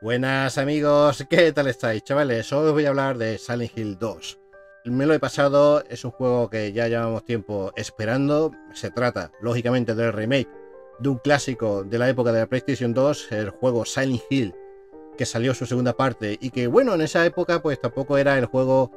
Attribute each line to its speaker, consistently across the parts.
Speaker 1: Buenas amigos, ¿qué tal estáis, chavales? Hoy os voy a hablar de Silent Hill 2. Me lo he pasado, es un juego que ya llevamos tiempo esperando. Se trata, lógicamente, del remake de un clásico de la época de la PlayStation 2, el juego Silent Hill, que salió su segunda parte y que, bueno, en esa época pues tampoco era el juego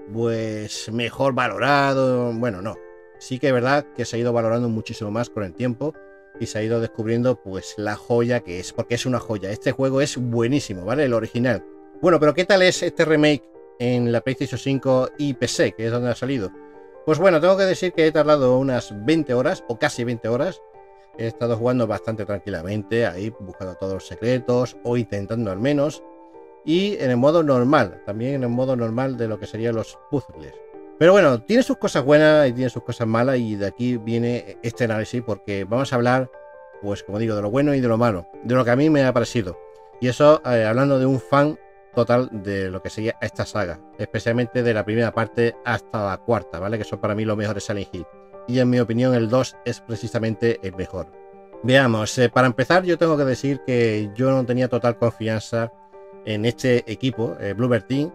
Speaker 1: pues mejor valorado. Bueno, no. Sí que es verdad que se ha ido valorando muchísimo más con el tiempo y se ha ido descubriendo pues la joya que es, porque es una joya. Este juego es buenísimo, ¿vale? El original. Bueno, pero ¿qué tal es este remake en la PlayStation 5 y PC, que es donde ha salido? Pues bueno, tengo que decir que he tardado unas 20 horas o casi 20 horas. He estado jugando bastante tranquilamente, ahí buscando todos los secretos o intentando al menos. Y en el modo normal, también en el modo normal de lo que serían los puzzles. Pero bueno, tiene sus cosas buenas y tiene sus cosas malas, y de aquí viene este análisis porque vamos a hablar, pues como digo, de lo bueno y de lo malo, de lo que a mí me ha parecido. Y eso hablando de un fan total de lo que sería esta saga, especialmente de la primera parte hasta la cuarta, ¿vale? Que son para mí los mejores Silent Hill. Y en mi opinión el 2 es precisamente el mejor. Veamos, para empezar yo tengo que decir que yo no tenía total confianza en este equipo, Bloober Team,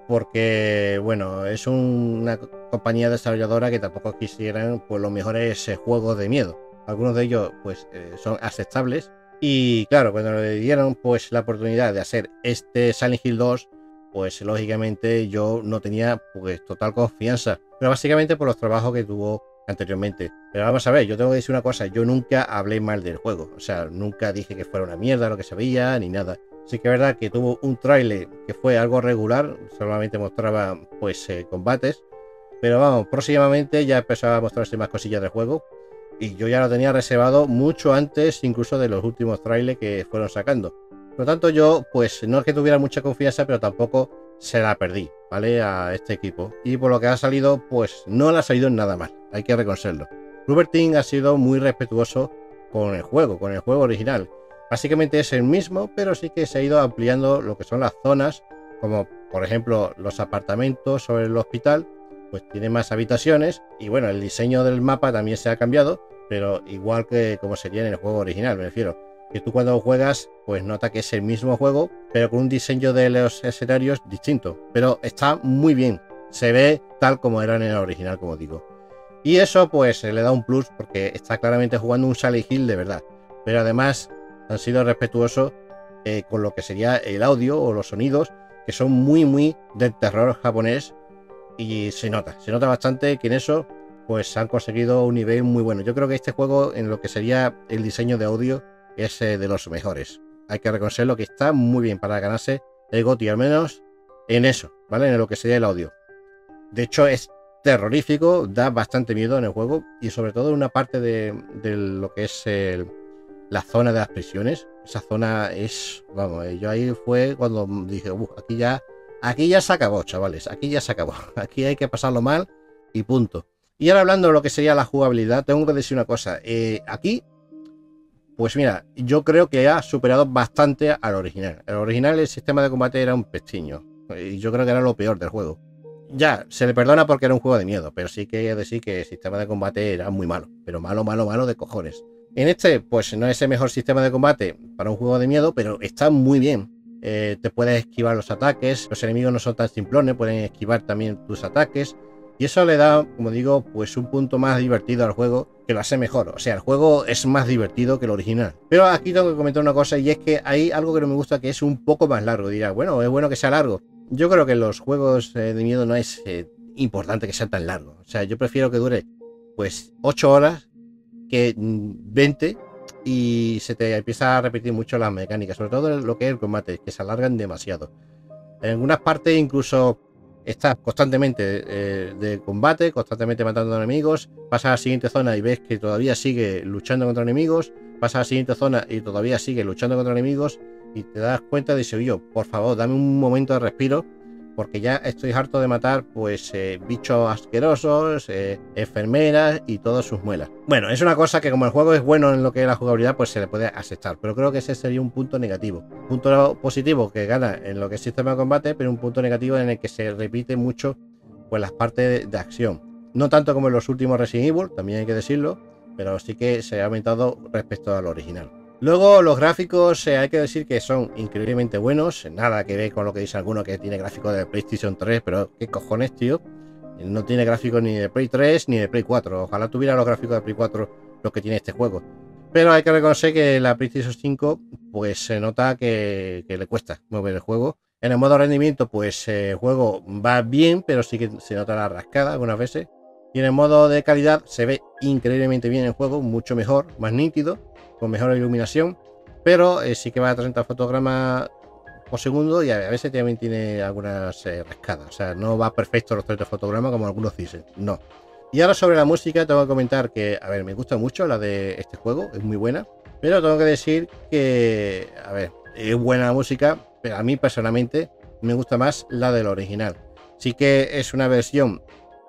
Speaker 1: porque bueno, es una compañía desarrolladora que tampoco quisieran pues los mejores juegos de miedo. Algunos de ellos pues son aceptables, y claro, cuando le dieron pues la oportunidad de hacer este Silent Hill 2, pues lógicamente yo no tenía pues total confianza, pero básicamente por los trabajos que tuvo anteriormente. Pero vamos a ver, yo tengo que decir una cosa: yo nunca hablé mal del juego, o sea, nunca dije que fuera una mierda lo que se veía ni nada. Sí que es verdad que tuvo un tráiler que fue algo regular, solamente mostraba pues combates, pero vamos, próximamente ya empezaba a mostrarse más cosillas del juego, y yo ya lo tenía reservado mucho antes incluso de los últimos trailers que fueron sacando. Por lo tanto, yo pues no es que tuviera mucha confianza, pero tampoco se la perdí, ¿vale? A este equipo. Y por lo que ha salido, pues no le ha salido nada mal, hay que reconocerlo. Bloober Team ha sido muy respetuoso con el juego original. Básicamente es el mismo, pero sí que se ha ido ampliando lo que son las zonas, como por ejemplo los apartamentos sobre el hospital, pues tiene más habitaciones, y bueno, el diseño del mapa también se ha cambiado, pero igual que como sería en el juego original, me refiero. Que tú cuando juegas, pues nota que es el mismo juego, pero con un diseño de los escenarios distinto. Pero está muy bien, se ve tal como era en el original, como digo. Y eso pues le da un plus porque está claramente jugando un Silent Hill de verdad. Pero además han sido respetuosos con lo que sería el audio o los sonidos, que son muy del terror japonés, y se nota bastante que en eso pues han conseguido un nivel muy bueno. Yo creo que este juego, en lo que sería el diseño de audio, es de los mejores. Hay que reconocerlo, que está muy bien para ganarse el GOTY, al menos en eso, ¿vale? En lo que sería el audio. De hecho es terrorífico, da bastante miedo en el juego, y sobre todo en una parte de lo que es la zona de las prisiones. Esa zona es, vamos, yo ahí fue cuando dije, aquí ya se acabó, chavales, aquí ya se acabó, aquí hay que pasarlo mal y punto. Y ahora hablando de lo que sería la jugabilidad, tengo que decir una cosa, aquí, pues mira, yo creo que ha superado bastante al original. El original, el sistema de combate era un pestiño, y yo creo que era lo peor del juego. Ya, se le perdona porque era un juego de miedo, pero sí que hay que decir que el sistema de combate era muy malo, pero malo de cojones. En este, pues no es el mejor sistema de combate para un juego de miedo, pero está muy bien. Te puedes esquivar los ataques, los enemigos no son tan simplones, pueden esquivar también tus ataques, y eso le da, como digo, pues un punto más divertido al juego, que lo hace mejor. O sea, el juego es más divertido que el original. Pero aquí tengo que comentar una cosa, y es que hay algo que no me gusta, que es un poco más largo. Dirá, bueno, es bueno que sea largo. Yo creo que en los juegos de miedo no es importante que sea tan largo. O sea, yo prefiero que dure pues 8 horas que 20, y se te empieza a repetir mucho las mecánicas, sobre todo lo que es el combate, que se alargan demasiado. En algunas partes incluso estás constantemente de combate, constantemente matando enemigos, pasas a la siguiente zona y ves que todavía sigue luchando contra enemigos, pasas a la siguiente zona y todavía sigue luchando contra enemigos, y te das cuenta de eso. Yo, por favor, dame un momento de respiro, porque ya estoy harto de matar pues bichos asquerosos, enfermeras y todas sus muelas. Bueno, es una cosa que como el juego es bueno en lo que es la jugabilidad, pues se le puede aceptar, pero creo que ese sería un punto negativo. Punto positivo que gana en lo que es sistema de combate, pero un punto negativo en el que se repite mucho pues las partes de acción. No tanto como en los últimos Resident Evil, también hay que decirlo, pero sí que se ha aumentado respecto al original. Luego los gráficos hay que decir que son increíblemente buenos, nada que ver con lo que dice alguno que tiene gráficos de PlayStation 3, pero qué cojones, tío. No tiene gráficos ni de Play 3 ni de Play 4. Ojalá tuviera los gráficos de Play 4 los que tiene este juego. Pero hay que reconocer que la PlayStation 5 pues se nota que le cuesta mover el juego. En el modo rendimiento pues el juego va bien, pero sí que se nota la rascada algunas veces. Y en el modo de calidad se ve increíblemente bien el juego, mucho mejor, más nítido, con mejor iluminación. Pero sí que va a 30 fotogramas por segundo y a veces también tiene algunas rascadas. O sea, no va perfecto los 30 fotogramas como algunos dicen, no. Y ahora sobre la música tengo que comentar que, a ver, me gusta mucho la de este juego, es muy buena, pero tengo que decir que, a ver, es buena la música, pero a mí personalmente me gusta más la del original. Sí que es una versión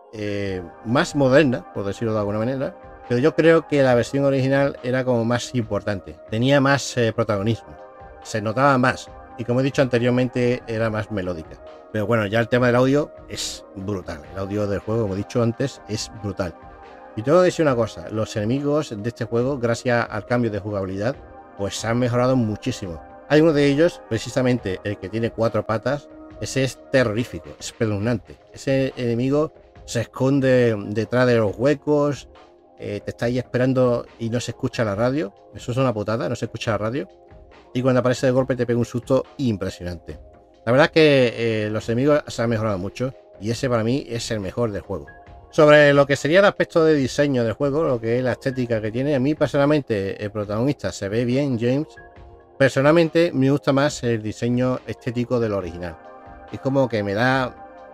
Speaker 1: más moderna, por decirlo de alguna manera, pero yo creo que la versión original era como más importante, tenía más protagonismo, se notaba más y como he dicho anteriormente era más melódica. Pero bueno, ya el tema del audio es brutal. El audio del juego, como he dicho antes, es brutal. Y tengo que decir una cosa, los enemigos de este juego, gracias al cambio de jugabilidad, pues han mejorado muchísimo. Hay uno de ellos, precisamente el que tiene 4 patas, ese es terrorífico, espeluznante. Ese enemigo se esconde detrás de los huecos, te está ahí esperando y no se escucha la radio. Eso es una putada, no se escucha la radio. Y cuando aparece de golpe te pega un susto impresionante. La verdad es que los enemigos se han mejorado mucho y ese para mí es el mejor del juego. Sobre lo que sería el aspecto de diseño del juego, lo que es la estética que tiene, a mí personalmente el protagonista se ve bien, James. Personalmente me gusta más el diseño estético del original. Es como que me da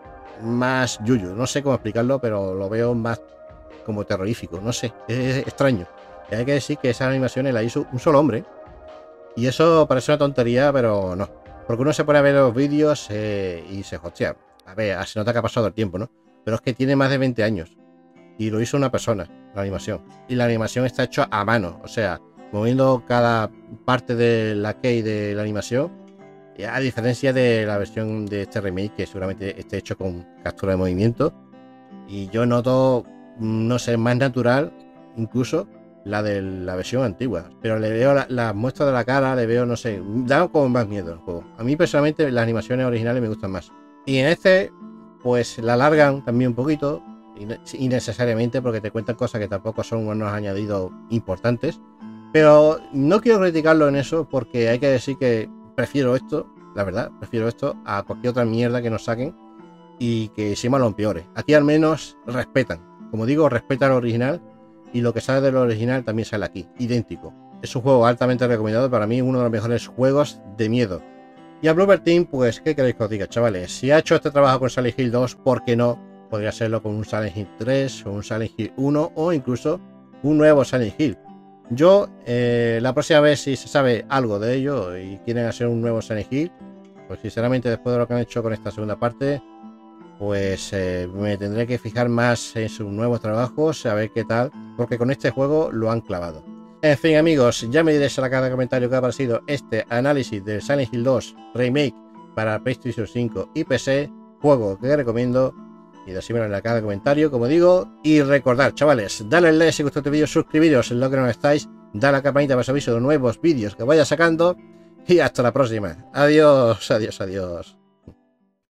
Speaker 1: más yuyu, no sé cómo explicarlo, pero lo veo más como terrorífico, no sé, es extraño. Y hay que decir que esas animaciones las hizo un solo hombre. Y eso parece una tontería, pero no. Porque uno se pone a ver los vídeos y se hostia. A ver, se nota que ha pasado el tiempo, ¿no? Pero es que tiene más de 20 años. Y lo hizo una persona, la animación. Y la animación está hecha a mano. O sea, moviendo cada parte de la key de la animación. A diferencia de la versión de este remake, que seguramente esté hecho con captura de movimiento. Y yo noto, no sé, más natural, incluso la de la versión antigua, pero le veo la muestra de la cara, le veo, no sé, da como más miedo el juego. A mí personalmente las animaciones originales me gustan más. Y en este, pues la alargan también un poquito, innecesariamente, porque te cuentan cosas que tampoco son unos añadidos importantes. Pero no quiero criticarlo en eso, porque hay que decir que prefiero esto, la verdad, prefiero esto a cualquier otra mierda que nos saquen y que encima lo empeore. Aquí al menos respetan, como digo, respetan el original. Y lo que sale del original también sale aquí, idéntico. Es un juego altamente recomendado, para mí uno de los mejores juegos de miedo. Y a Bloober Team, pues, ¿qué queréis que os diga, chavales? Si ha hecho este trabajo con Silent Hill 2, ¿por qué no? Podría hacerlo con un Silent Hill 3 o un Silent Hill 1 o incluso un nuevo Silent Hill. Yo, la próxima vez, si se sabe algo de ello y quieren hacer un nuevo Silent Hill, pues sinceramente después de lo que han hecho con esta segunda parte, pues me tendré que fijar más en sus nuevos trabajos, a ver qué tal, porque con este juego lo han clavado. En fin, amigos, ya me diréis en la caja de comentarios qué ha parecido este análisis de Silent Hill 2 Remake para PlayStation 5 y PC, juego que recomiendo, y decímelo en la caja de comentarios, como digo, y recordad, chavales, dale like si os gustó este vídeo, suscribiros en lo que no estáis, dale a la campanita para os aviso de nuevos vídeos que vaya sacando, y hasta la próxima. Adiós, adiós, adiós.